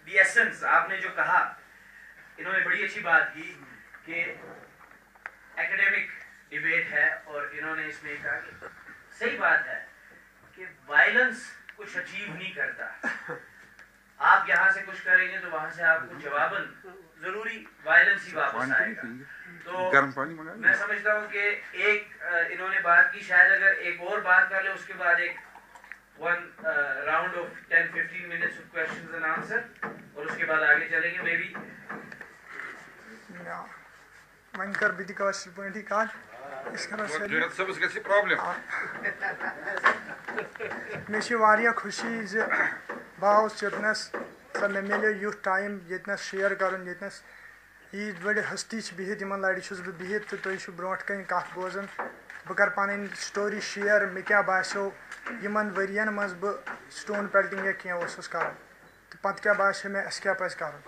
the essence, आपने जो कहा, इन्होंने बड़ी अच्छी बात की कि एकेडमिक डिबेट है, और इन्होंने इसमें कहा कि सही बात है कि वायलेंस कुछ अचीव नहीं करता। आप यहाँ से कुछ करेंगे तो वहां से आपको जवाबन जरूरी वायलेंस ही वापस आएगा। तो मैं समझता हूँ कि एक इन्होंने बात की, शायद अगर एक और बात कर ले उसके बाद एक round of 10-15 minutes of questions and answer, और उसके बाद आगे चलेंगे। मे बी वन कर भी काश पॉइंट कत मे खुशी ज बह चुनस सो मे मिलो युथ टाइम ये शेयर कर ये बड़े हस्ती बिहित इन लड़ बह बिहित तो तुम ब्रो कन कत बोजान बह कर पन स्टोरी शेयर मे क्या बासो यमन वरियन मज बह स्टोन पेल्टिंग या क्या कर तो पत क्या बासो मे अस क्या पज कर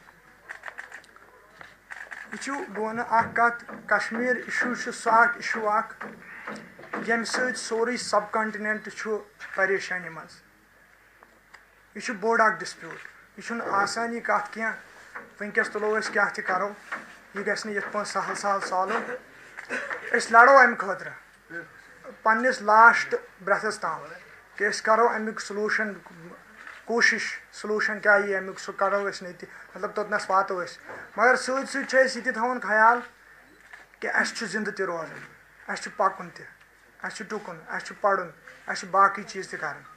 यह बह वन कत कश्मीर इशू सह इशू यम सोरे सब कंटिनेंट परेशानी मज यह बोड़ डिस्प्यूट यह आसानी कत क्या वनकस तुलो क्या करो यह गि ये सहल सहल सॉल्व लड़ो अम खतर पन्निस लास्ट ब्रेथस ताम कि करो अमुक सलूशन कोशिश सलूशन क्या ये अमुक सह करो नत मतलब तोतनस वातो मगर सत थवन ख्याल कि अस जिंद त रोजन अस पकुन तस टुकुन अस पढ़ुन अस बाकी चीज त कर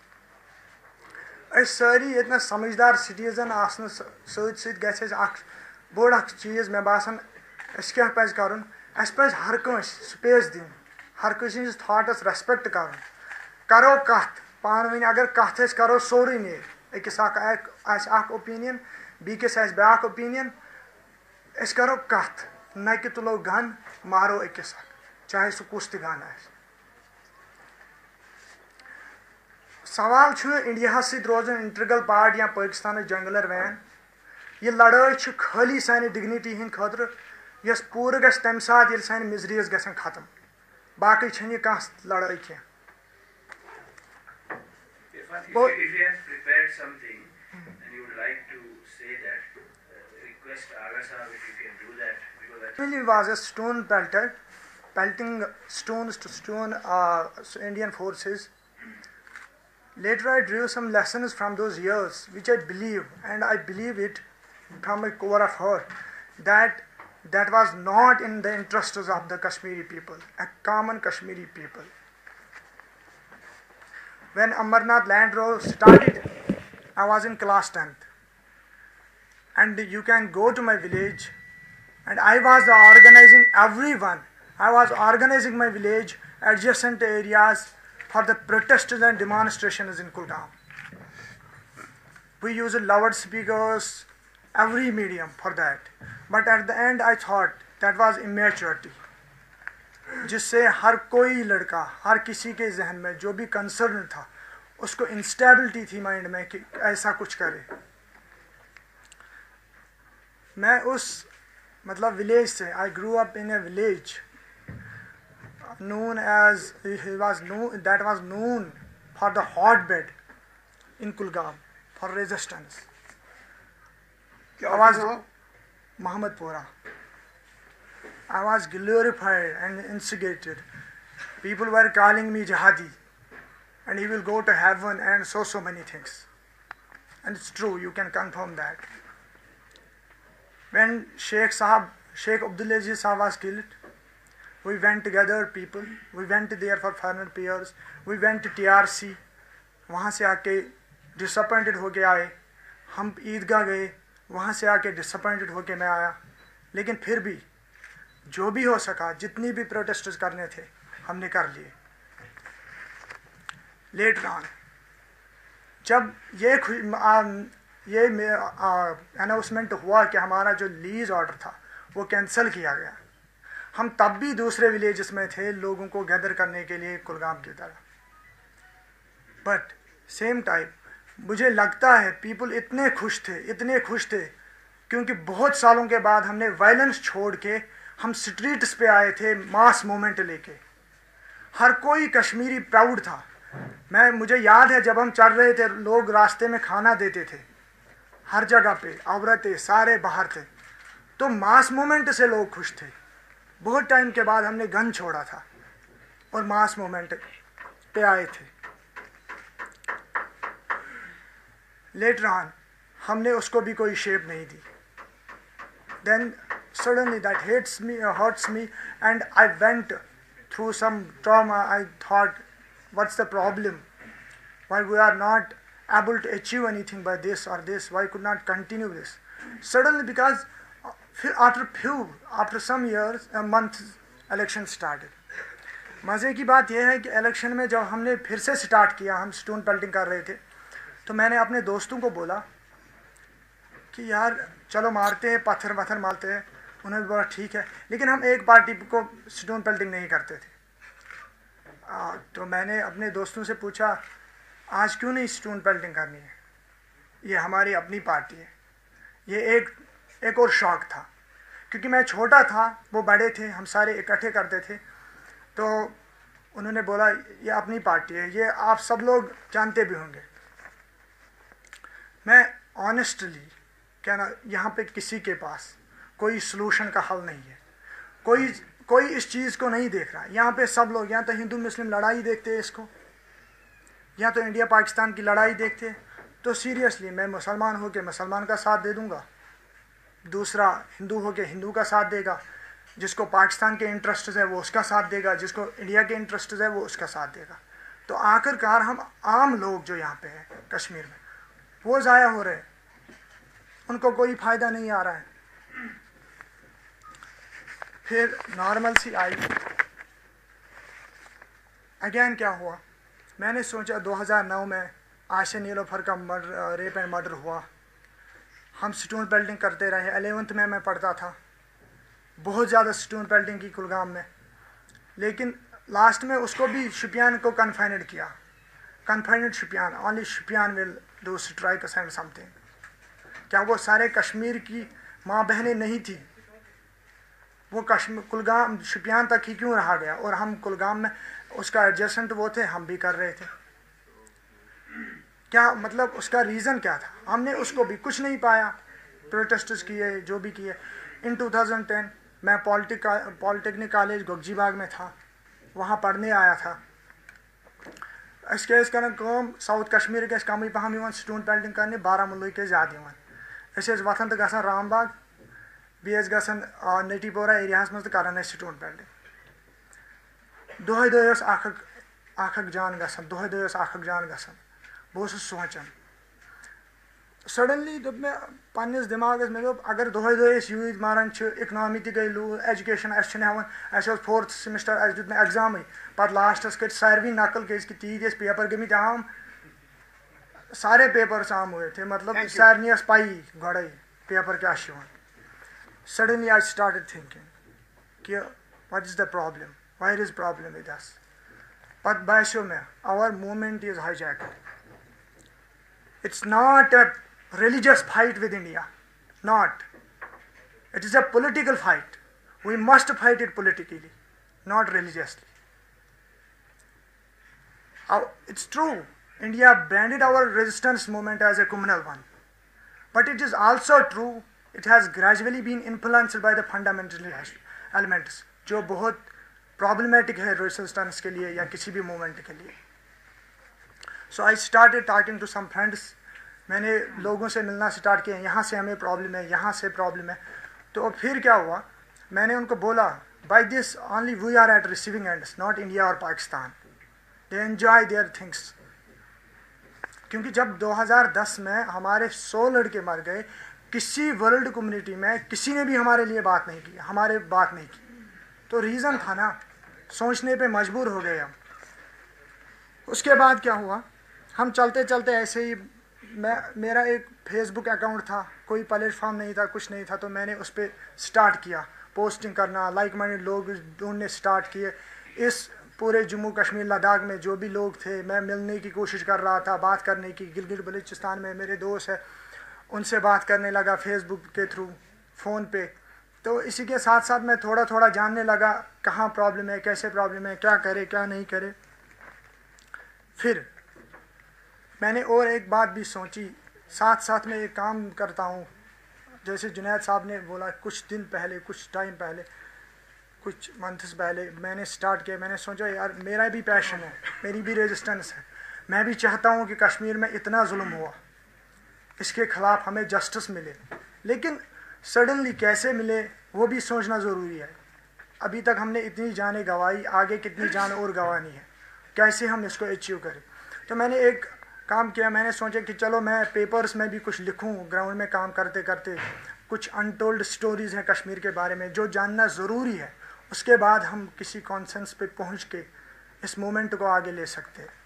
सारी ये समझदार सिटीजन आसन सत बोड़ चीज मे बासान अस क्या पज कर अस पज हर कंस स्पेस दिन हर कंस थाटस रेस्पेक्ट कर करो कत पान वन अगर कत करो सोरे नेर अकिस ओपिनियन बीकिस ब्या ओपिनियन अस करो कत न कि तुलो गन मारो अकिस चाहे सह कुस त गन आ सवाल इंडिया सत रोजन इंट्रगल पार्ट या पाकिस्तान जंगलर वैन यह लड़ाई खाली सान डिग्निटी हिंद खतर यस पूर गस तम सात ये सान मिजरीज गसन खत्म बाकी यह कह लड़ाई क्या was a stone pelter pelting stones to stone Indian forces. Later I drew some lessons from those years which I believe, and I believe it from my core of heart, that was not in the interests of the Kashmiri people, a common Kashmiri people. When Amarnath land road started, I was in class 10th, and you can go to my village, and I was organizing everyone. I was organizing my village, adjacent areas, for the protests and demonstrations in Kulgam. We used loudspeakers, every medium for that. But at the end I thought that was immaturity. जिससे हर कोई लड़का, हर किसी के जहन में जो भी concern था, उसको इंस्टेबिलिटी थी माइंड में कि ऐसा कुछ करे। मैं उस मतलब विलेज से, I grew up in a village known as that was known for the hotbed in Kulgam for resistance. I was Muhammadpura. I was glorified and instigated. People were calling me jihadi, and he will go to heaven, and so many things. And it's true, you can confirm that. When Sheikh Abdulaziz Sahab was killed, we went together, people. We went there for final prayers. We went to TRC. वहाँ से आके disappointed होके आए. हम ईदगाह गए, वहाँ से आके डिसअपॉइंटेड होके मैं आया. लेकिन फिर भी जो भी हो सका, जितनी भी प्रोटेस्ट करने थे, हमने कर लिए. लेटर ऑन जब ये अनाउंसमेंट हुआ कि हमारा जो लीज ऑर्डर था वो कैंसिल किया गया, हम तब भी दूसरे विलेजेस में थे लोगों को गैदर करने के लिए कुलगाम की तरह. बट सेम टाइम मुझे लगता है पीपल इतने खुश थे क्योंकि बहुत सालों के बाद हमने वायलेंस छोड़ के हम स्ट्रीट्स पे आए थे मास मूवमेंट लेके. हर कोई कश्मीरी प्राउड था. मुझे याद है जब हम चल रहे थे, लोग रास्ते में खाना देते थे, हर जगह पे औरतें सारे बाहर थे, तो मास मूवमेंट से लोग खुश थे। बहुत टाइम के बाद हमने गन छोड़ा था और मास मूवमेंट पे आए थे। लेटर ऑन हमने उसको भी कोई शेप नहीं दी। Then suddenly that hurts me, and I went through some trauma. I thought, what's the problem? Why we are not able to achieve anything by this or this? Why could not continue this? Suddenly, because after some years, a month, election started. मज़े की बात यह है कि election में जब हमने फिर से स्टार्ट किया, हम स्टोन पेल्टिंग कर रहे थे, तो मैंने अपने दोस्तों को बोला कि यार चलो मारते हैं, पत्थर मारते हैं। उन्होंने बोला ठीक है, लेकिन हम एक पार्टी को स्टोन पेल्टिंग नहीं करते थे। तो मैंने अपने दोस्तों से पूछा, आज क्यों नहीं स्टोन पेल्टिंग करनी है, ये हमारी अपनी पार्टी है। ये एक और शौक था, क्योंकि मैं छोटा था, वो बड़े थे, हम सारे इकट्ठे करते थे। तो उन्होंने बोला ये अपनी पार्टी है, ये आप सब लोग जानते भी होंगे। मैं ऑनेस्टली कहना, यहाँ पे किसी के पास कोई सलूशन का हल नहीं है, कोई इस चीज़ को नहीं देख रहा। यहाँ पे सब लोग, या तो हिंदू मुस्लिम लड़ाई देखते हैं इसको, या तो इंडिया पाकिस्तान की लड़ाई देखते हैं। तो सीरियसली मैं मुसलमान हो के मुसलमान का साथ दे दूँगा, दूसरा हिंदू हो के हिंदू का साथ देगा, जिसको पाकिस्तान के इंटरेस्ट है वो उसका साथ देगा, जिसको इंडिया के इंटरेस्ट है वो उसका साथ देगा। तो आखिरकार हम आम लोग जो यहाँ पे हैं कश्मीर में, वो ज़ाया हो रहे हैं, उनको कोई फ़ायदा नहीं आ रहा है। फिर नॉर्मल सी आई। अगेन क्या हुआ, मैंने सोचा 2009 में आयशा नीलोफर का रेप एंड मर्डर हुआ। हम स्टोन पेल्टिंग करते रहे। 11th में मैं पढ़ता था, बहुत ज़्यादा स्टोन पेल्टिंग की कुलगाम में, लेकिन लास्ट में उसको भी शुपियान को कन्फाइनेड किया। Confined Shopian, only Shopian will do strike and something. क्या वो सारे कश्मीर की माँ बहनें नहीं थी? वो कश्मीर कुलगाम शुपियान तक ही क्यों रहा गया? और हम कुलगाम में उसका एडजस्टमेंट वो थे, हम भी कर रहे थे। क्या मतलब उसका रीज़न क्या था? हमने उसको भी कुछ नहीं पाया। प्रोटेस्ट्स किए, जो भी किए। इन 2010 मैं पॉलिटेक्निक कॉलेज गोगजीबाग में था, वहाँ पढ़ने आया था। कम साउथ कश्मीर के कम पहम स्टोन पेल्टिंग करने, बारामुल्ला के ज़्यादा वथन तो गसान रामबाग, गसान नटीपोरा एरिया मज तो करान स्टोन पेल्टिंग। दोहे जान गसान, दोहे जान गसान। बहुत सोचान सडनली दोप मैं पन्निस दिमागस में दोप अगर दोहे यूज मारान, इकनॉमी ती गई loose, education haven, 4th semester दुत मैं एग्जाम पत् लास्टस कर सारवी नकल कि तीत पेपर गमित आम, सारे पेपर्स आम हुए थे। मतलब सारे पाई गड़े पेपर क्या। सडनली आई स्टार्टेड थिंकिंग कि what is the problem, what is problem with us. पत बासो में our movement is hijacked. It's not a religious fight with India, not. It is a political fight. We must fight it politically, not religiously. It's true, India branded our resistance movement as a communal one. But it is also true, it has gradually been influenced by the fundamental elements, जो बहुत problematic है resistance के लिए या किसी भी movement के लिए। So I started talking to some friends. मैंने लोगों से मिलना स्टार्ट किया, यहाँ से हमें प्रॉब्लम है, यहाँ से प्रॉब्लम है। तो फिर क्या हुआ, मैंने उनको बोला by this only we are at receiving ends, not India और Pakistan. They enjoy their things. क्योंकि जब 2010 में हमारे 100 लड़के मर गए, किसी वर्ल्ड कम्युनिटी में किसी ने भी हमारे लिए बात नहीं की, हमारे बात नहीं की। तो रीज़न था ना, सोचने पे मजबूर हो गए हम। उसके बाद क्या हुआ, हम चलते चलते ऐसे ही, मेरा एक फेसबुक अकाउंट था, कोई प्लेटफॉर्म नहीं था, कुछ नहीं था। तो मैंने उस पर स्टार्ट किया पोस्टिंग करना, लाइक माइंडेड लोग ढूंढने स्टार्ट किए। इस पूरे जम्मू कश्मीर लद्दाख में जो भी लोग थे, मैं मिलने की कोशिश कर रहा था, बात करने की। गिलगित बलूचिस्तान में मेरे दोस्त है, उनसे बात करने लगा फेसबुक के थ्रू, फ़ोन पे। तो इसी के साथ साथ मैं थोड़ा थोड़ा जानने लगा कहाँ प्रॉब्लम है, कैसे प्रॉब्लम है, क्या करे क्या नहीं करे। फिर मैंने और एक बात भी सोची साथ साथ में एक काम करता हूँ, जैसे जुनैद साहब ने बोला कुछ दिन पहले, कुछ टाइम पहले, कुछ मंथ्स पहले मैंने स्टार्ट किया। मैंने सोचा यार मेरा भी पैशन है, मेरी भी रेजिस्टेंस है, मैं भी चाहता हूँ कि कश्मीर में इतना जुल्म हुआ, इसके खिलाफ हमें जस्टिस मिले, लेकिन सडनली कैसे मिले वो भी सोचना ज़रूरी है। अभी तक हमने इतनी जानें गंवाई, आगे कितनी जान और गंवानी है, कैसे हम इसको अचीव करें। तो मैंने एक काम किया, मैंने सोचा कि चलो मैं पेपर्स में भी कुछ लिखूं, ग्राउंड में काम करते करते कुछ अनटोल्ड स्टोरीज़ हैं कश्मीर के बारे में जो जानना ज़रूरी है, उसके बाद हम किसी कॉन्सेंस पे पहुंच के इस मोमेंट को आगे ले सकते हैं।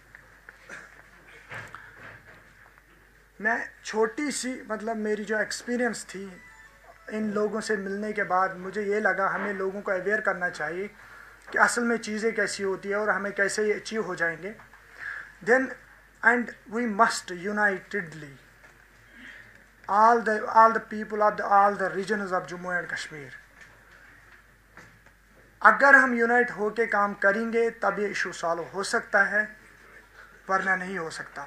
मैं छोटी सी मतलब मेरी जो एक्सपीरियंस थी इन लोगों से मिलने के बाद, मुझे ये लगा हमें लोगों को अवेयर करना चाहिए कि असल में चीज़ें कैसी होती है और हमें कैसे ये अचीव हो जाएंगे। Then and we must unitedly all the people of all the regions of Jammu and Kashmir, अगर हम यूनाइट होके काम करेंगे तब ये इशू सॉल्व हो सकता है, वरना नहीं हो सकता।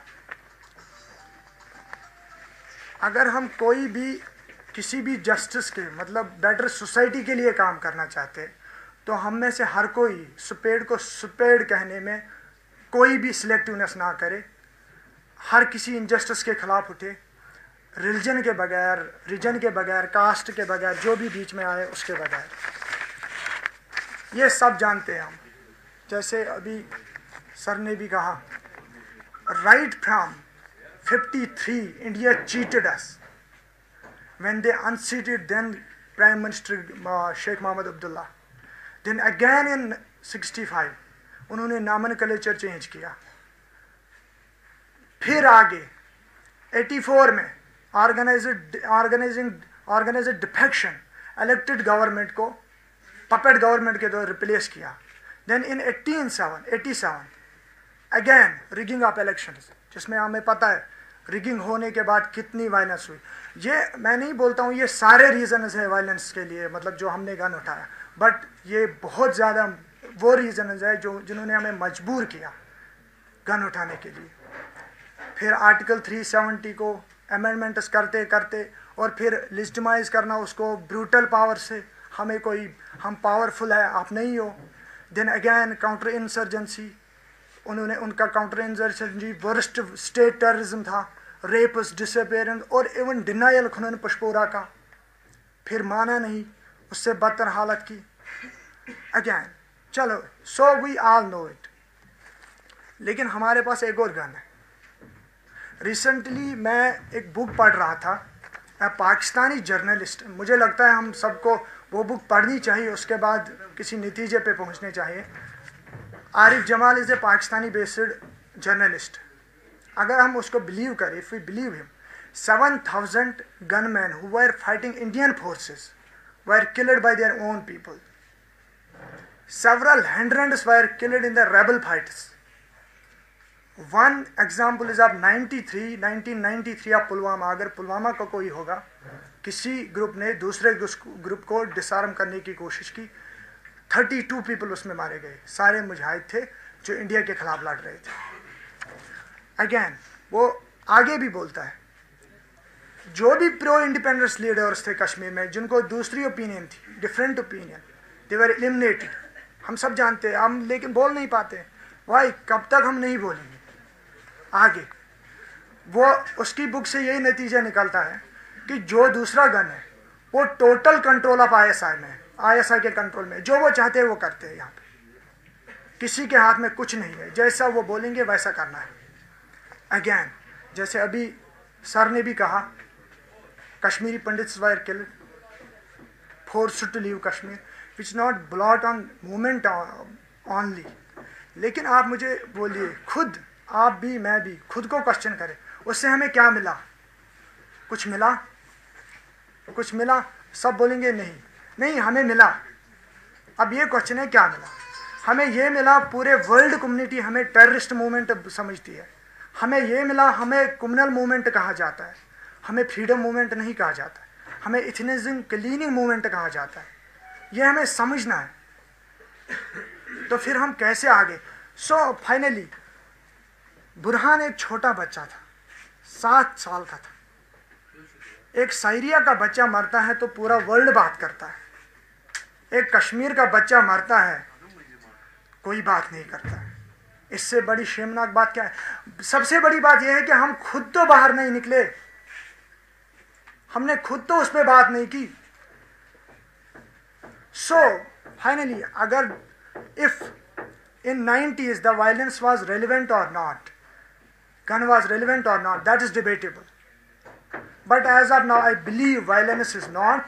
अगर हम कोई भी किसी भी जस्टिस के मतलब बेटर सोसाइटी के लिए काम करना चाहते हैं तो हम में से हर कोई सुपेड़ को सुपेड़ कहने में कोई भी सिलेक्टिवनेस ना करे, हर किसी इनजस्टिस के खिलाफ उठे, रिलीजन के बगैर, रीजन के बगैर, कास्ट के बगैर, जो भी बीच में आए उसके बगैर। ये सब जानते हैं हम। जैसे अभी सर ने भी कहा, right from 53 India cheated us when they unseated then Prime Minister Sheikh Mohammed Abdullah, then again in 65 उन्होंने नॉमेनक्लेचर चेंज किया, फिर आगे 84 में ऑर्गेनाइज्ड डिफेक्शन इलेक्टेड गवर्नमेंट को पपेट गवर्नमेंट के द्वारा रिप्लेस किया। Then in 87 again rigging of elections, जिसमें हमें पता है रिगिंग होने के बाद कितनी वायलेंस हुई। ये मैं नहीं बोलता हूँ ये सारे रीजन्स हैं वायलेंस के लिए, मतलब जो हमने गन उठाया, बट ये बहुत ज़्यादा वो रीजन्स है जो जिन्होंने हमें मजबूर किया गन उठाने के लिए। फिर आर्टिकल 370 को अमेंडमेंट्स करते करते और फिर लिजिटिमाइज करना उसको ब्रूटल पावर से, हमें कोई हम पावरफुल है आप नहीं हो। देन अगेन काउंटर इंसर्जेंसी, उन्होंने उनका counter insurgency worst state terrorism था, रेप्स, डिसअपेयरेंस और इवन डिनायल उन्होंने पशपोरा का, फिर माना नहीं, उससे बदतर हालत की अगेन। चलो so we all know it, लेकिन हमारे पास एक और गन है। रिसेंटली मैं एक बुक पढ़ रहा था, पाकिस्तानी जर्नलिस्ट, मुझे लगता है हम सबको वो बुक पढ़नी चाहिए, उसके बाद किसी नतीजे पे पहुंचने चाहिए। Arif Jamal is a Pakistani based journalist. अगर हम उसको बिलीव करें, if we believe him, 7,000 gunmen who were fighting Indian forces were killed by their own people. Several hundreds were killed in the rebel fights. One example is of 1993 of Pulwama. अगर पुलवामा का कोई होगा, किसी group ने दूसरे group को disarm करने की कोशिश की, 32 पीपल उसमें मारे गए, सारे मुजाहिद थे जो इंडिया के खिलाफ लड़ रहे थे। अगेन वो आगे भी बोलता है, जो भी प्रो इंडिपेंडेंस लीडर्स थे कश्मीर में जिनको दूसरी ओपिनियन थी, different opinion, they were eliminated. हम सब जानते हैं, हम लेकिन बोल नहीं पाते। वाई? कब तक हम नहीं बोलेंगे आगे? वो उसकी बुक से यही नतीजा निकलता है कि जो दूसरा गन है वो टोटल कंट्रोल ऑफ ISI में, ISI के कंट्रोल में, जो वो चाहते हैं वो करते हैं। यहाँ पे किसी के हाथ में कुछ नहीं है, जैसा वो बोलेंगे वैसा करना है। अगेन जैसे अभी सर ने भी कहा, Kashmiri Pandits were killed, forced to leave Kashmir, which not blot on movement only. लेकिन आप मुझे बोलिए, खुद आप भी मैं भी खुद को क्वेश्चन करें, उससे हमें क्या मिला? कुछ मिला? कुछ मिला? सब बोलेंगे नहीं नहीं, हमें मिला। अब ये क्वेश्चन है क्या मिला? हमें ये मिला, पूरे वर्ल्ड कम्युनिटी हमें टेररिस्ट मूवमेंट समझती है। हमें ये मिला, हमें कम्युनल मूवमेंट कहा जाता है, हमें फ्रीडम मूवमेंट नहीं कहा जाता है, हमें इथनिज्म क्लीनिंग मूवमेंट कहा जाता है। ये हमें समझना है, तो फिर हम कैसे आगे? सो फाइनली बुरहान एक छोटा बच्चा था, 7 साल का था, एक सीरिया का बच्चा मरता है तो पूरा वर्ल्ड बात करता है, एक कश्मीर का बच्चा मरता है कोई बात नहीं करता। इससे बड़ी शर्मनाक बात क्या है? सबसे बड़ी बात यह है कि हम खुद तो बाहर नहीं निकले, हमने खुद तो उस पर बात नहीं की। सो फाइनली अगर if in 90s the violence was relevant or not, gun was relevant or not, that is debatable. But as of now I believe violence is not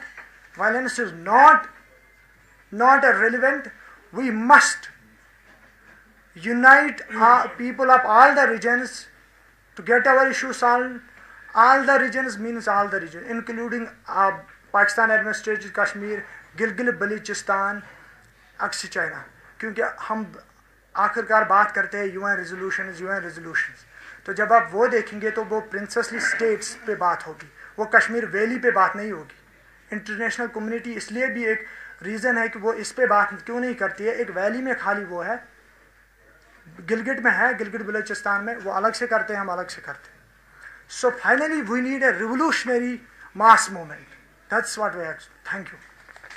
relevant. We must unite our people of all the regions to get our issues solved. All the regions means all the regions, including Pakistan administrated Kashmir, Gilgit Balochistan, Aksai China, क्योंकि हम आखिरकार बात करते हैं UN resolutions, तो जब आप वो देखेंगे तो वो प्रिंसेसली स्टेट्स पे बात होगी, वो कश्मीर वैली पे बात नहीं होगी। इंटरनेशनल कम्युनिटी इसलिए भी एक रीज़न है कि वो इस पे बात क्यों नहीं करती है। एक वैली में खाली वो है, गिलगिट में है, गिलगिट बलूचिस्तान में वो अलग से करते हैं, हम अलग से करते हैं। So finally we need a revolutionary mass movement, that's what we are. Thank you.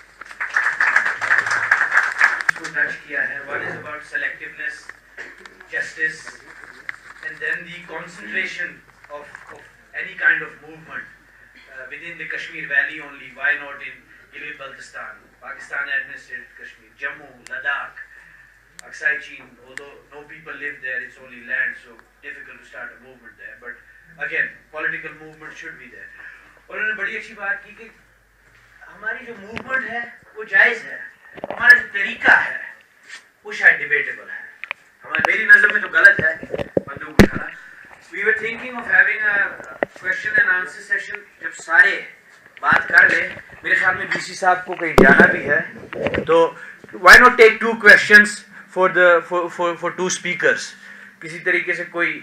Touch किया है, one is about selectiveness, justice, and then the concentration of any kind of movement within the Kashmir Valley only. Why not in Gilgit-Baltistan, Pakistan administered Kashmir, Jammu, Ladakh, Aksai Chin, although no people live there, it's only land, so difficult to start a movement there. But again, political movement should be there. और उन्होंने बड़ी अच्छी बात की कि हमारी जो movement है वो जायज़ है, हमारा जो तरीका है वो शायद डिबेटेबल है, मेरी नज़र में तो गलत है बंदूक उठाना। We were thinking of having a question and answer session, जब सारे बात कर ले, मेरे ख्याल में बीसी साहब को कहीं जाना भी है, तो why not take 2 questions for 2 speakers, किसी तरीके से कोई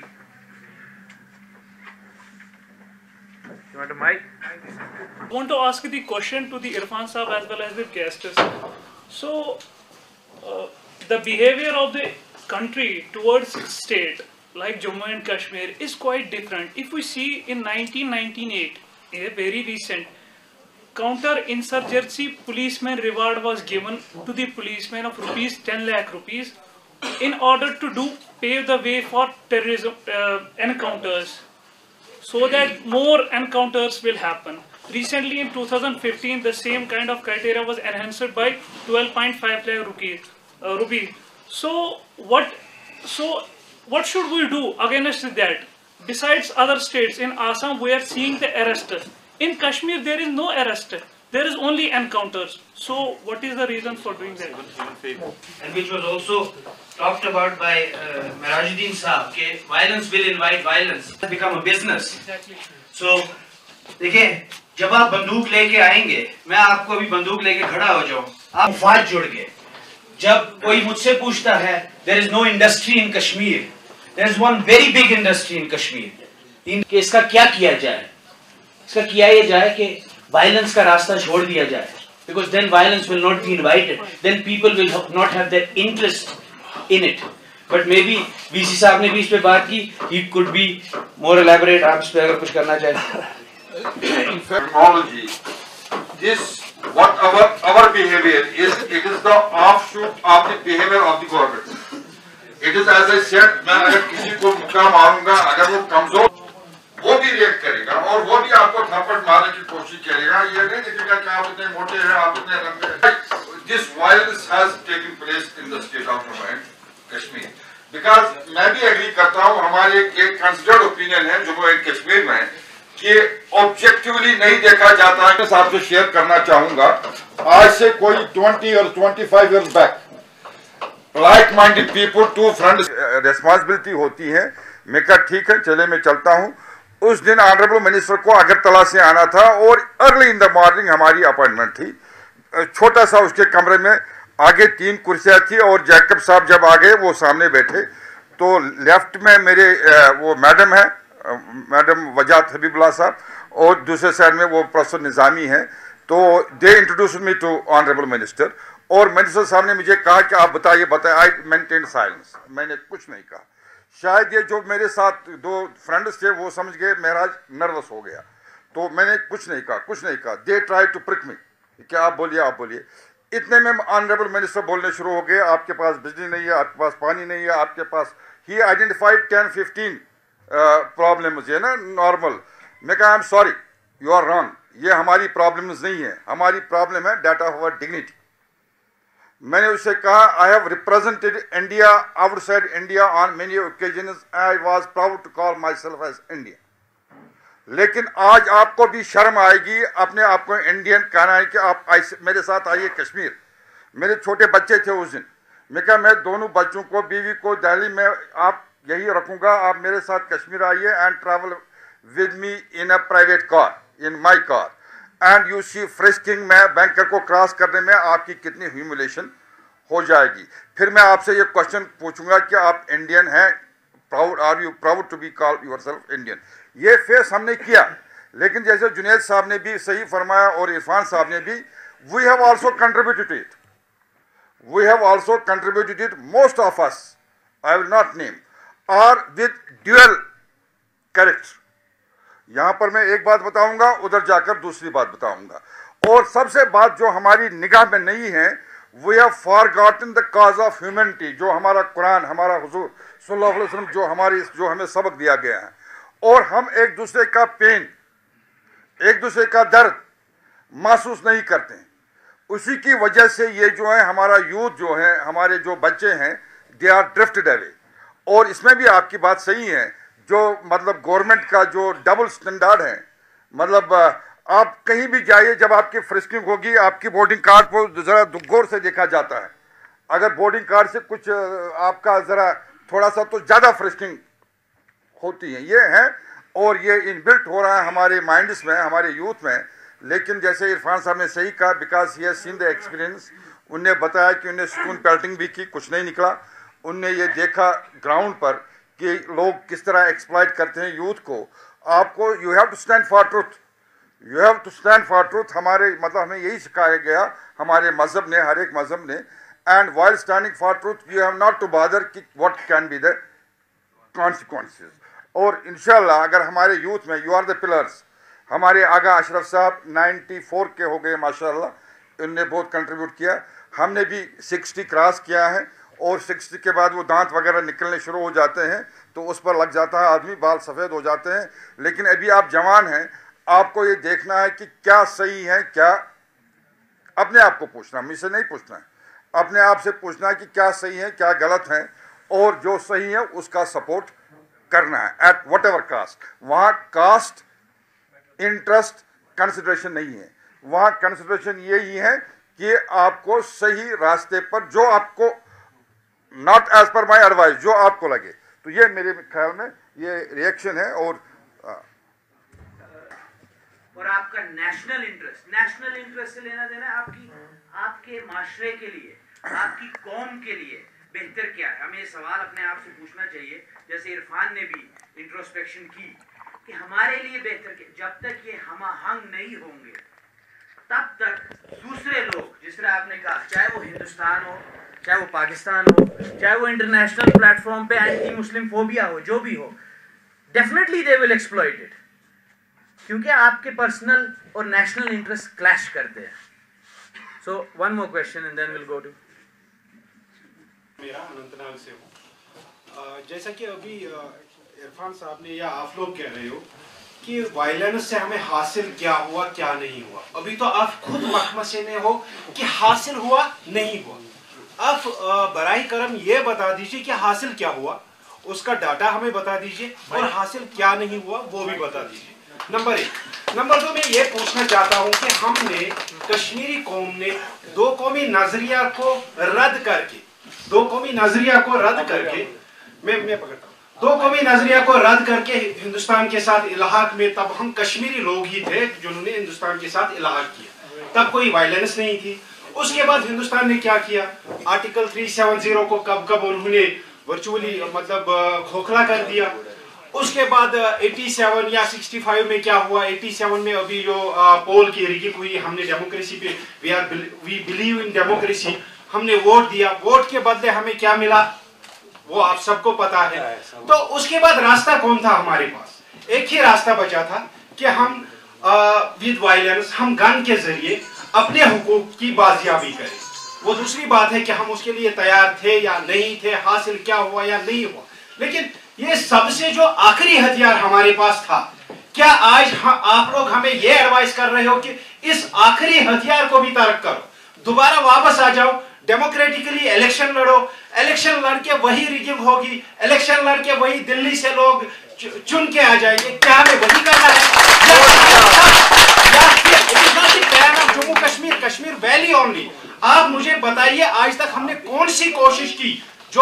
mic? I want to ask the question to the Irfan Saab as well as the guests. So, the behavior of the country towards state like Jammu and Kashmir is quite different. If we see in 1998, a very recent counter-insurgency policeman reward was given to the policeman of rupees 10 lakh rupees in order to pave the way for terrorism encounters, so that more encounters will happen. Recently in 2015, the same kind of criteria was enhanced by 12.5 lakh rupees. So what should we do against that? Besides other states, in Assam we are seeing the arrest. In Kashmir there is no arrest. There is only encounters. So what is the reason for doing that? And which was also talked about by Merajuddin Saab, कि violence will invite violence. It has become a business. Exactly. So देखिए, जब आप बंदूक लेके आएंगे, मैं आपको अभी बंदूक लेके खड़ा हो जाऊं, आप मुफाद जुड़ गए। जब कोई मुझसे पूछता है, there is no industry in Kashmir, there is one very big industry in Kashmir. कि इसका क्या किया जाए? इसका किया ये जाए कि violence का रास्ता छोड़ दिया जाए, because then violence will not be invited, then people will not have their interest in it. But maybe VC साहब ने भी इस पे बात की, he could be more elaborate. आप इस पे अगर कुछ करना चाहें. In terminology, this what our behavior is, it is the offshoot of the behavior of the government. It is as I said, मैं अगर किसी को मुक्का मारूंगा, अगर वो कमजोर, वो भी रिएक्ट करेगा और वो भी आपको थप्पड़ मारने की कोशिश करेगा। ये नहीं देखेगा कि आप इतने मोटे हैं, आप इतने लंबे हैं। This violence has taken place in the state of Jammu and Kashmir. Because मैं भी एग्री करता हूँ, हमारे एक कंसिडर्ड ओपिनियन है जम्मू एंड कश्मीर में कि ऑब्जेक्टिवली नहीं देखा जाता है। मैं आपसे शेयर करना चाहूंगा, आज से कोई 20 और 25 years back like minded people to front responsibility होती है। मैं कहा ठीक है, चले मैं चलता हूँ। उस दिन ऑनरेबल मिनिस्टर को अगरतला से आना था और अर्ली इन द मॉर्निंग हमारी अपॉइंटमेंट थी। छोटा सा उसके कमरे में आगे 3 कुर्सियाँ थी और जैकब साहब जब आ गए वो सामने बैठे, तो लेफ्ट में मेरे वो मैडम है, मैडम वजात हबीबुल्लाह साहब, और दूसरे साइड में वो प्रोफेसर निज़ामी हैं। तो they introduce me to honourable minister और मिनिस्टर साहब ने मुझे कहा कि आप बताइए। आई मेंटेन साइलेंस, मैंने कुछ नहीं कहा। शायद ये जो मेरे साथ 2 फ्रेंड्स थे वो समझ गए महराज नर्वस हो गया, तो मैंने कुछ नहीं कहा। They try to prick me, क्या आप बोलिए। इतने में ऑनरेबल मिनिस्टर बोलने शुरू हो गए, आपके पास बिजली नहीं है, आपके पास पानी नहीं है, आपके पास, ही आइडेंटिफाइड 10-15 प्रॉब्लम्स, ये ना नॉर्मल। मैं कहा I am sorry, you are wrong, ये हमारी प्रॉब्लम्स नहीं है, हमारी प्रॉब्लम है डेट ऑफ आवर डिग्निटी। मैंने उससे कहा I have represented India outside India on many occasions, I was proud to call myself as Indian, लेकिन आज आपको भी शर्म आएगी अपने आप को इंडियन कहना है कि आप मेरे साथ आइए कश्मीर। मेरे छोटे बच्चे थे उस दिन, मैं कहा मैं दोनों बच्चों को, बीवी को दिल्ली में आप यही रखूंगा, आप मेरे साथ कश्मीर आइए and travel with me in a private car, in my car, and you see frisking में बैंकर को क्रॉस करने में आपकी कितनी ह्यूमिलेशन हो जाएगी। फिर मैं आपसे ये क्वेश्चन पूछूंगा कि आप इंडियन हैं, proud, are you proud to be called yourself Indian. ये फेस हमने किया, लेकिन जैसे जुनैद साहब ने भी सही फरमाया और इरफान साहब ने भी, we have also contributed it, we have also contributed it, most of us, I will not name, are with dual character. यहां पर मैं एक बात बताऊंगा, उधर जाकर दूसरी बात बताऊंगा। और सबसे बात जो हमारी निगाह में नहीं है, we have forgotten the cause of humanity, जो हमारा कुरान, हमारा हुजूर सल्लल्लाहु अलैहि वसल्लम जो हमें सबक दिया गया है, और हम एक दूसरे का पेन, एक दूसरे का दर्द महसूस नहीं करते हैं। उसी की वजह से ये जो है हमारा यूथ जो है, हमारे जो बच्चे हैं, दे आर ड्रिफ्टेड अवे। और इसमें भी आपकी बात सही है, जो मतलब गवर्नमेंट का जो डबल स्टैंडर्ड है, मतलब आप कहीं भी जाइए, जब आपकी फ्रिस्किंग होगी, आपकी बोर्डिंग कार्ड पर ज़रा गौर से देखा जाता है, अगर बोर्डिंग कार्ड से कुछ आपका ज़रा थोड़ा सा तो ज़्यादा फ्रिस्किंग होती है, ये है, और ये इनबिल्ट हो रहा है हमारे माइंड्स में, हमारे यूथ में। लेकिन जैसे इरफान साहब ने सही कहा, because he has seen the experience, उनने बताया कि उन्हें स्टून पेल्टिंग भी की, कुछ नहीं निकला। उनने ये देखा ग्राउंड पर कि लोग किस तरह एक्सप्लॉइट करते हैं यूथ को। आपको you have to stand for truth, you have to stand for truth. हमारे मतलब हमें यही सिखाया गया हमारे मजहब ने, हर एक मजहब ने, and while standing for truth you have not to bother कि what can be the consequences. और इंशाल्लाह अगर हमारे यूथ में, यू आर द पिलर्स, हमारे आगा अशरफ साहब 94 के हो गए माशाल्लाह, उनने बहुत कंट्रीब्यूट किया। हमने भी 60 क्रॉस किया है, और 60 के बाद वो दांत वगैरह निकलने शुरू हो जाते हैं, तो उस पर लग जाता है आदमी, बाल सफ़ेद हो जाते हैं। लेकिन अभी आप जवान हैं, आपको ये देखना है कि क्या सही है, क्या, अपने आप को पूछना, मुझसे नहीं पूछना है, अपने आप से पूछना है कि क्या सही है, क्या गलत है, और जो सही है उसका सपोर्ट करना है एट वट एवर कास्ट। वहाँ कास्ट, इंटरेस्ट, कंसिडरेशन नहीं है, वहाँ कंसिडरेशन यही है कि आपको सही रास्ते पर, जो आपको not as per my advice, जो आपको लगे। तो ये मेरे ख्याल में ये रिएक्शन है। और आपका नेशनल इंटरेस्ट से लेना देना आपके माशरे के लिए, आपकी कौम के लिए बेहतर क्या है? हमें सवाल अपने आप से पूछना चाहिए, जैसे इरफान ने भी इंट्रोस्पेक्शन की कि हमारे लिए बेहतर क्या। जब तक ये हम आहंग नहीं होंगे, तब तक दूसरे लोग, जिस तरह आपने कहा, चाहे वो हिंदुस्तान हो, चाहे वो पाकिस्तान हो, चाहे वो इंटरनेशनल प्लेटफॉर्म पे एंटी मुस्लिम फोबिया हो, जो भी हो, definitely they will exploit it, क्योंकि आपके पर्सनल और नेशनल इंटरेस्ट क्लैश करते हैं। So one more question and then will go to. मेरा अनंतनाग से हूँ। जैसा कि अभी इरफान साहब ने या आप लोग कह रहे हो कि वायलेंस से हमें हासिल क्या हुआ, क्या नहीं हुआ, अभी तो आप खुद महकमे में हो कि हासिल हुआ नहीं हुआ। आप बराई करम ये बता दीजिए कि हासिल क्या हुआ, उसका डाटा हमें बता दीजिए, और हासिल क्या नहीं हुआ वो भी बता दीजिए। नंबर 1। नंबर 2, मैं ये पूछना चाहता हूँ कि हमने, कश्मीरी कौम ने दो कौमी नजरिया को रद्द करके, मैं पकड़ता हूँ, दो कौमी नजरिया को रद्द करके हिंदुस्तान के साथ इलाहाक में, तब हम कश्मीरी लोग ही थे जिन्होंने हिंदुस्तान के साथ इलाहाक किया, तब कोई वायलेंस नहीं थी। उसके बाद हिंदुस्तान ने क्या किया, आर्टिकल 370 को कब उन्होंने वर्चुअली मतलब खोखला कर दिया। उसके बाद 87 या 65 में क्या हुआ, 87 में अभी जो पोल की रिगिंग हुई, हमने डेमोक्रेसी पे, वी बिलीव इन डेमोक्रेसी, हमने वोट दिया, वोट के बदले हमें क्या मिला वो आप सबको पता है। तो उसके बाद रास्ता कौन था हमारे पास? एक ही रास्ता बचा था कि हम विद वायलेंस, हम गन के जरिए अपने हुकूक की बाजियाबी करें। वो दूसरी बात है कि हम उसके लिए तैयार थे या नहीं थे, हासिल क्या हुआ या नहीं हुआ। लेकिन ये सबसे जो आखिरी हथियार हमारे पास था, क्या आज आप लोग हमें ये एडवाइस कर रहे हो कि इस आखिरी हथियार को भी तर्क करो, दोबारा वापस आ जाओ, डेमोक्रेटिकली इलेक्शन लड़ो, इलेक्शन लड़के वही रिगिंग होगी, इलेक्शन लड़के वही दिल्ली से लोग चुन के आ जाएंगे, क्या हमें वही करना है? Jammu Kashmir, Kashmir valley only. आप मुझे बताइए, आज तक हमने कौन सी कोशिश की जो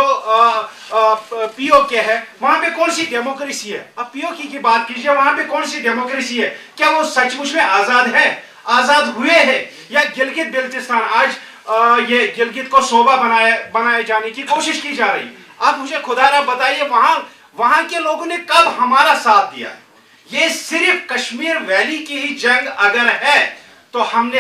पीओके है, वहां पे कौन सी डेमोक्रेसी है? अब पीओके की बात कीजिए, वहां पे कौन सी डेमोक्रेसी है? क्या वो सचमुच में आजाद है, आजाद हुए हैं? या गिलगित बिल्तिस्तान, आज ये गिलगित को शोभा बनाए जाने की कोशिश की जा रही। आप मुझे खुदारा बताइए, वहां के लोगों ने कब हमारा साथ दिया? ये सिर्फ कश्मीर वैली की ही जंग अगर है तो हमने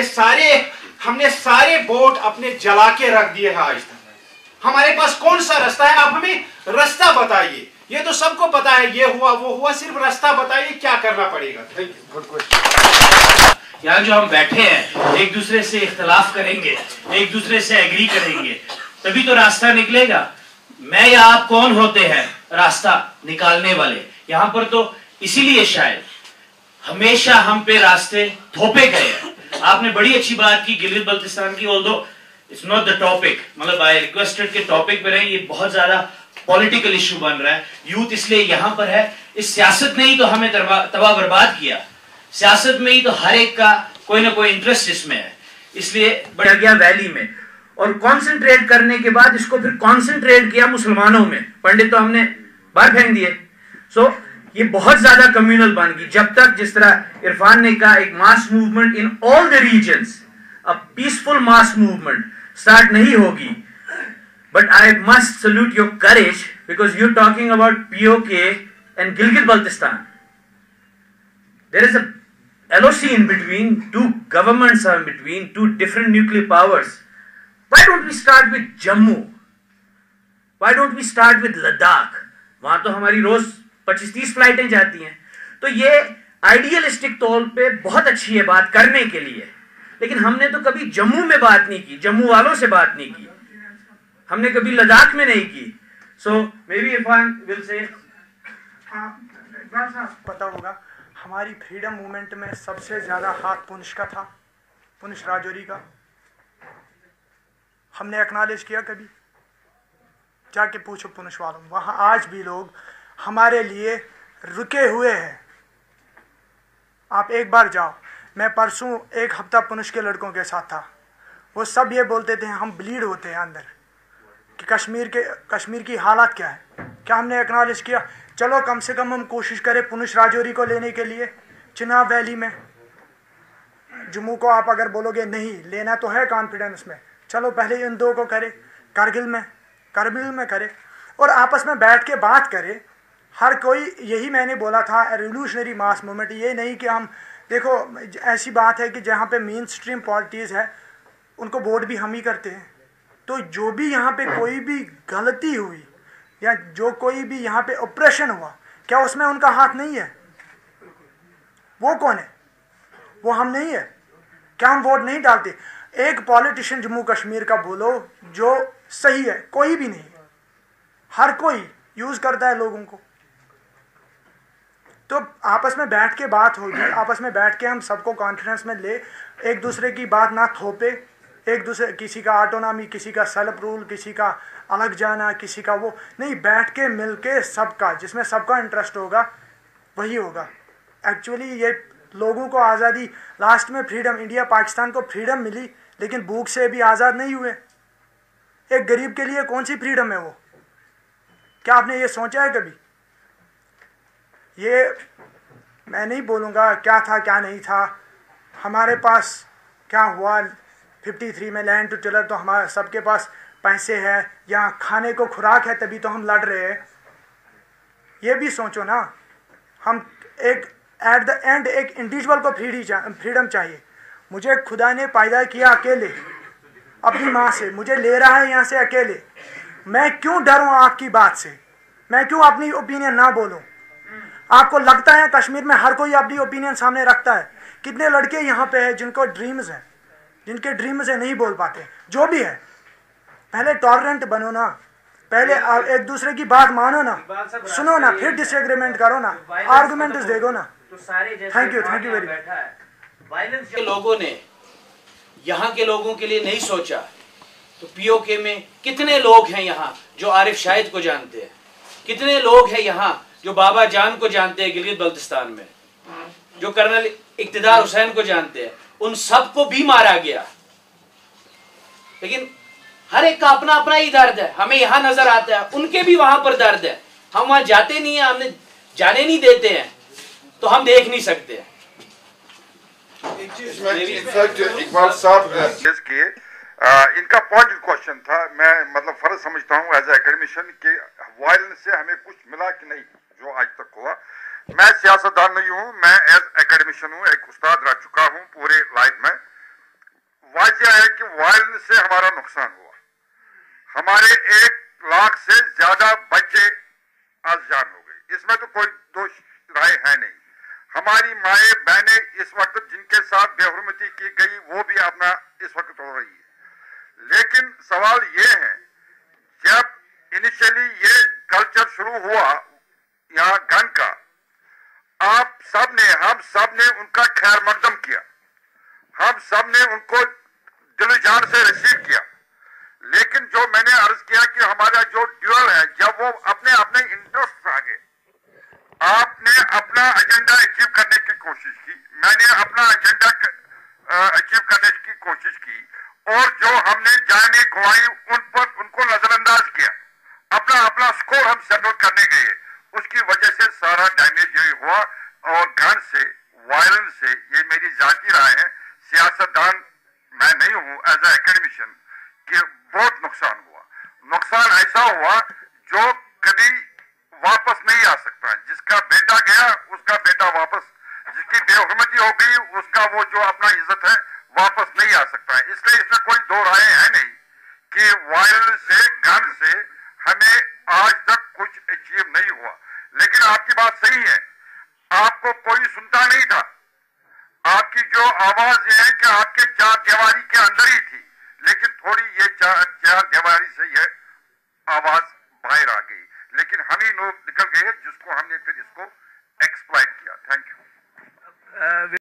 सारे बोट अपने जला के रख दिए हैं। आज तक हमारे पास कौन सा रास्ता है? आप हमें रास्ता बताइए। ये तो सबको पता है, ये हुआ वो हुआ, सिर्फ रास्ता बताइए क्या करना पड़ेगा। Thank you. Good question. यहाँ जो हम बैठे हैं, एक दूसरे से इख्तलाफ करेंगे, एक दूसरे से एग्री करेंगे, तभी तो रास्ता निकलेगा। मैं या आप कौन होते हैं रास्ता निकालने वाले? यहाँ पर तो इसीलिए शायद हमेशा हम पे रास्ते थोपे गए हैं। आपने बड़ी अच्छी बात की गिलगित बल्तिस्तान की, although it's not the topic, मतलब आई रिक्वेस्टेड के टॉपिक पे रहे, ये बहुत ज्यादा पॉलिटिकल इशू बन रहा है। यूथ इसलिए यहाँ पर है, इस सियासत ने ही तो हमें तबाह बर्बाद किया, सियासत में ही तो हर एक का कोई ना कोई इंटरेस्ट इसमें है, इसलिए बढ़ गया वैली में। और कॉन्सेंट्रेट करने के बाद इसको फिर कॉन्सेंट्रेट किया मुसलमानों में, पंडित तो हमने बाहर फेंक दिए। सो ये बहुत ज्यादा कम्युनल बन गई। जब तक, जिस तरह इरफान ने कहा, एक mass movement in all the regions, a peaceful mass movement start नहीं होगी। But I must salute your courage, because you talking about POK and Gilgit Baltistan. There is a LOC in between, two governments are in between, two different nuclear powers. Why don't we start with Jammu? Why don't we start with Ladakh? वहां तो हमारी रोज 25-30 फ्लाइटें जाती हैं। तो ये idealistic तौर पे बहुत अच्छी है बात करने के लिए, लेकिन हमने तो कभी जम्मू में बात नहीं की, जम्मू वालों से बात नहीं की, हमने कभी लद्दाख में नहीं की। So maybe Irfan will say, पता होगा हमारी फ्रीडम मूवमेंट में सबसे ज़्यादा हाथ पुनिश का था, पुनिश राजौरी का। हमने एक्नॉलेज किया कभी? जाके पूछो पुनिश वालों, वहाँ आज भी लोग हमारे लिए रुके हुए हैं। आप एक बार जाओ, मैं परसों एक हफ्ता पुनिश के लड़कों के साथ था, वो सब ये बोलते थे हम ब्लीड होते हैं अंदर कि कश्मीर की हालत क्या है। क्या हमने एक्नॉलेज किया? चलो कम से कम हम कोशिश करें पुनिश राजौरी को लेने के लिए चिनाब वैली में। जम्मू को आप अगर बोलोगे नहीं लेना तो है कॉन्फिडेंस में, चलो पहले इन दो को करें, करगिल में करें और आपस में बैठ के बात करें। हर कोई, यही मैंने बोला था, रिवोल्यूशनरी मास मूवमेंट, ये नहीं कि हम, देखो ऐसी बात है कि जहाँ पे मेन स्ट्रीम पॉलिटीज़ है उनको वोट भी हम ही करते हैं। तो जो भी यहाँ पे कोई भी गलती हुई या जो कोई भी यहाँ पे ऑपरेशन हुआ, क्या उसमें उनका हाथ नहीं है? वो कौन है? वो हम नहीं है? क्या हम वोट नहीं डालते? एक पॉलिटिशियन जम्मू कश्मीर का बोलो जो सही है, कोई भी नहीं। हर कोई यूज करता है लोगों को। तो आपस में बैठ के बात होगी, आपस में बैठ के हम सबको कॉन्फिडेंस में ले, एक दूसरे की बात ना थोपे, एक दूसरे, किसी का ऑटोनॉमी, किसी का सेल्फ रूल, किसी का अलग जाना, किसी का वो नहीं, बैठ के मिल के सबका, जिसमें सबका इंटरेस्ट होगा वही होगा। एक्चुअली ये लोगों को आज़ादी, लास्ट में फ्रीडम, इंडिया पाकिस्तान को फ्रीडम मिली, लेकिन भूख से भी आज़ाद नहीं हुए। एक गरीब के लिए कौन सी फ्रीडम है वो? क्या आपने ये सोचा है कभी? ये मैं नहीं बोलूँगा क्या था क्या नहीं था, हमारे पास क्या हुआ 53 में लैंड टू टिलर, तो हमारे सबके पास पैसे हैं, यहाँ खाने को खुराक है, तभी तो हम लड़ रहे हैं। ये भी सोचो ना, हम एक एट द एंड एक इंडिविजुअल को फ्रीडम चाहिए। मुझे खुदा ने पैदा किया अकेले, अपनी माँ से, मुझे ले रहा है यहाँ से अकेले, मैं क्यों डरूं आपकी बात से? मैं क्यों अपनी ओपिनियन ना बोलूं? आपको लगता है कश्मीर में हर कोई अपनी ओपिनियन सामने रखता है? कितने लड़के यहाँ पे हैं जिनको ड्रीम्स हैं, जिनके ड्रीम्स है नहीं बोल पाते। जो भी है, पहले टॉलरेंट बनो ना, पहले एक दूसरे की बात मानो ना, सुनो ना, फिर डिसएग्रीमेंट करो ना, आर्गुमेंट देखो ना। Thank you very much. लोगों ने यहाँ के लोगों के लिए नहीं सोचा तो पीओके में कितने लोग हैं यहाँ जो आरिफ शाहिद को जानते हैं, कितने लोग हैं यहाँ जो बाबा जान को जानते हैं गिलगित बल्तिस्तान में, जो कर्नल इक्तिदार हुसैन को जानते हैं, उन सबको भी मारा गया। लेकिन हर एक का अपना अपना ही दर्द है, हमें यहाँ नजर आता है, उनके भी वहां पर दर्द है। हम वहां जाते नहीं है, हमने जाने नहीं देते हैं, तो हम देख नहीं सकते। इकबाल साहब इनका पॉइंट क्वेश्चन था, मैं मतलब फर्ज समझता हूँ एज एकेडमिशियन कि वायलेंस से हमें कुछ मिला कि नहीं जो आज तक हुआ। मैं सियासतदान नहीं हूँ, मैं एज एकेडमिशियन हूँ, एक उस्ताद रह चुका हूँ पूरे लाइफ में। वाजिया है कि वायलेंस से हमारा नुकसान हुआ, हमारे 1 लाख से ज्यादा बच्चे आजान हो गए, इसमें तो कोई दोष राय है नहीं। हमारी माए बहनें इस वक्त जिनके साथ बेहुरमती की गई वो भी अपना इस वक्त हो रही है। लेकिन सवाल ये है, जब इनिशियली ये कल्चर शुरू हुआ यहाँ गन का, आप सब ने, हम सब ने उनका खैर मकदम किया, हम सब ने उनको दिल जान से रिसीव किया। लेकिन जो मैंने अर्ज किया कि हमारा जो ड्यूअल है, जब वो अपने अपने इंटरेस्ट आ गए, आपने अपना एजेंडा अचीव करने की कोशिश की, मैंने अपना एजेंडा अचीव करने की कोशिश की, और जो हमने जाने गवाई उन पर उनको नजरअंदाज किया, अपना अपना स्कोर हम सेटल करने गए, उसकी वजह से सारा डैमेज ये हुआ। और गन से, वायलेंस से, ये मेरी जाती राय है, सियासतदान मैं नहीं हूं, एज ए एकेडमिशियन, कि बहुत नुकसान हुआ। नुकसान ऐसा हुआ जो कभी वापस नहीं आ सकता। जिसका बेटा गया उसका बेटा वापस, जिसकी बेहुरमती हो गई उसका वो जो अपना इज्जत है वापस नहीं आ सकता है। इसलिए इसमें कोई दो राय है नहीं कि वायलेंस से, गन से हमें आज तक कुछ अचीव नहीं हुआ। लेकिन आपकी बात सही है, आपको कोई सुनता नहीं था, आपकी जो आवाज ये है कि आपके 4 दीवारी के अंदर ही थी, लेकिन थोड़ी ये 4 दीवारी से ये आवाज बाहर आ गई। लेकिन हम ही लोग निकल गए जिसको हमने फिर इसको एक्सप्लॉइट किया। Thank you.